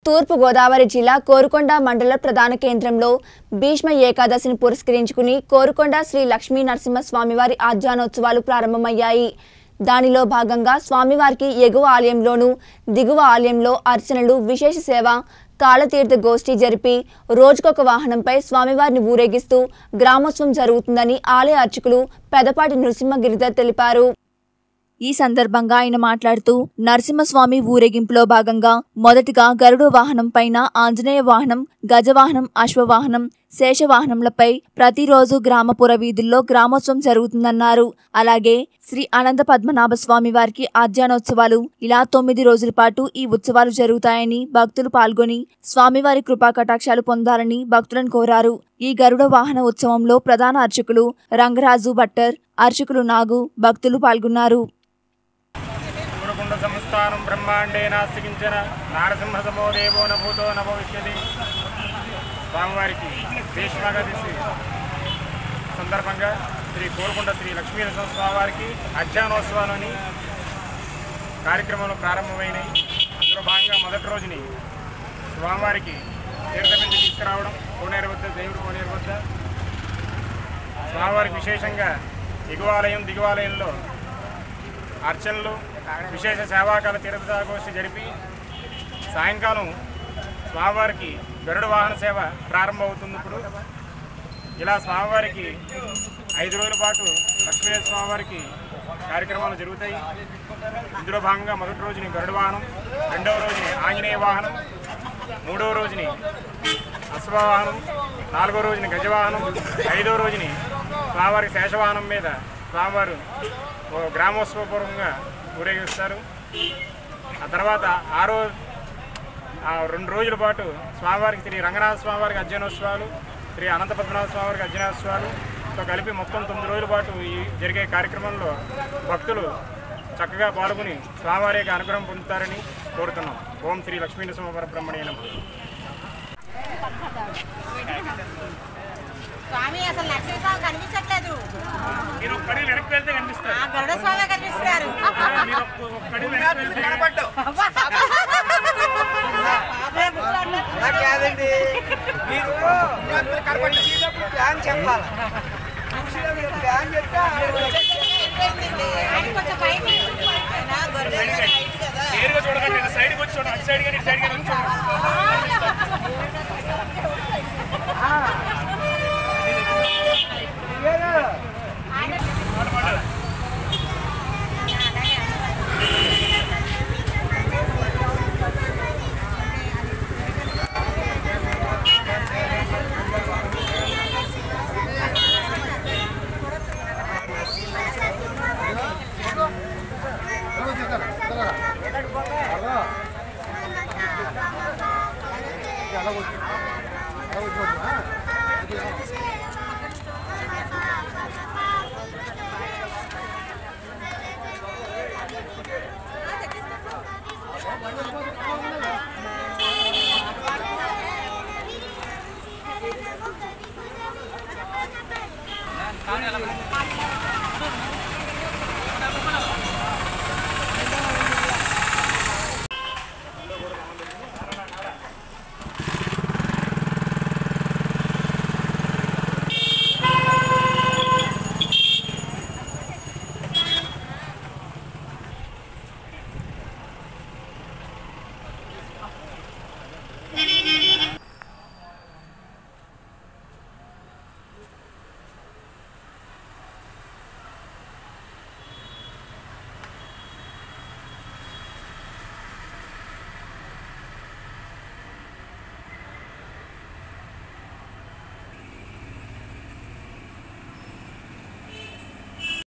తూర్పు గోదావరి జిల్లా కోరుకొండ మండల ప్రధాన కేంద్రంలో భీష్మ ఏకాదశిని పురస్కరించుకుని కోరుకొండ శ్రీ లక్ష్మీ నరసింహస్వామివారి ఆధ్యానోత్సవాలు ప్రారంభమయ్యాయి. దానిలో భాగంగా స్వామివారికి ఎగువ ఆలయంలోను దిగువ ఆలయంలో అర్చనలు, విశేష సేవ, కాళతీర్థ గోష్ఠి జరిపి రోజుకొక వాహనంపై స్వామివారిని ఊరేగిస్తూ గ్రామోత్సవం జరుగుతుందని ఆలయ అర్చకులు పెదపాటి నృసింహగిరిధర్ తెలిపారు. ఈ సందర్భంగా ఆయన మాట్లాడుతూ నరసింహస్వామి ఊరేగింపులో భాగంగా మొదటిగా గరుడ వాహనం పైన ఆంజనేయ వాహనం, గజవాహనం, అశ్వవాహనం, శేషవాహనంలపై ప్రతిరోజు గ్రామపుర వీధుల్లో గ్రామోత్సవం జరుగుతుందన్నారు. అలాగే శ్రీ అనంత పద్మనాభ స్వామి వారికి ఆధ్యానోత్సవాలు ఇలా 9 రోజుల పాటు ఈ ఉత్సవాలు జరుగుతాయని భక్తులు పాల్గొని స్వామివారి కృపా కటాక్షాలు పొందాలని భక్తులను కోరారు. ఈ గరుడ వాహన ఉత్సవంలో ప్రధాన అర్చకులు రంగరాజు భట్టర్, అర్చకులు నాగు, భక్తులు పాల్గొన్నారు. సంస్థానం బ్రహ్మాండే నాస్తికించిన నారసింహసమో దేవో నభూతో నభవిష్యతి. స్వామివారికి భీష్మేకాదశి సందర్భంగా శ్రీ కోరుకొండ శ్రీ లక్ష్మీ నరసింహస్వామివారికి అధ్యానోత్సవాలని కార్యక్రమాలు ప్రారంభమైనాయి. అందులో భాగంగా మొదటి రోజుని స్వామివారికి తీర్థబిందు తీసుకురావడం, కోనేరు వద్ద దేవుడు కోనేరు వద్ద స్వామివారికి విశేషంగా ఎగువాలయం దిగువాలయంలో అర్చనలు, విశేష సేవాకాల తీర్థగోష్ఠి జరిపి సాయంకాలం స్వామివారికి గరుడ వాహన సేవ ప్రారంభమవుతుంది. ఇప్పుడు ఇలా స్వామివారికి 5 రోజుల పాటు లక్ష్మీ స్వామివారికి కార్యక్రమాలు జరుగుతాయి. ఇందులో భాగంగా మొదటి రోజుని గరుడ వాహనం, రెండవ రోజుని ఆంజనేయ వాహనం, మూడవ రోజుని అశ్వవాహనం, నాలుగో రోజుని గజవాహనం, 5వ రోజుని స్వామివారికి శేషవాహనం మీద స్వామివారు గ్రామోత్సవపూర్వకంగా ఊరేగిస్తారు. ఆ తర్వాత 2 రోజుల పాటు స్వామివారికి శ్రీ రంగనాథ స్వామివారికి అధ్యయనోత్సవాలు, శ్రీ అనంత పద్మనాభ స్వామివారికి అధ్యయనోత్సవాలుతో కలిపి మొత్తం 9 రోజుల పాటు ఈ జరిగే కార్యక్రమంలో భక్తులు చక్కగా పాల్గొని స్వామివారి యొక్క అనుగ్రహం పొందుతారని కోరుతున్నాం. ఓం శ్రీ లక్ష్మీ నరసింహ పరబ్రహ్మణ్యే నమః. స్వామి అసలు నరసింహస్వామి కనిపించట్లేదు. మీరు ఒక కడి వెనక్కి వెళ్తే కనిపిస్తారు. గరుడ స్వామి కనిపిస్తారు. మీరు ఒక కడి వెనక్కి వెళ్తే కనపడ్డావు. నాకేదండి మీరు కనపడి ప్లాన్ చెప్పాలి. ప్లాన్ చెప్తే కొంచెం పైకి నేరుగా చూడకండి, సైడ్కి వచ్చి చూడండి. అటు సైడ్ కానీ ఇటు సైడ్ కానీ వచ్చి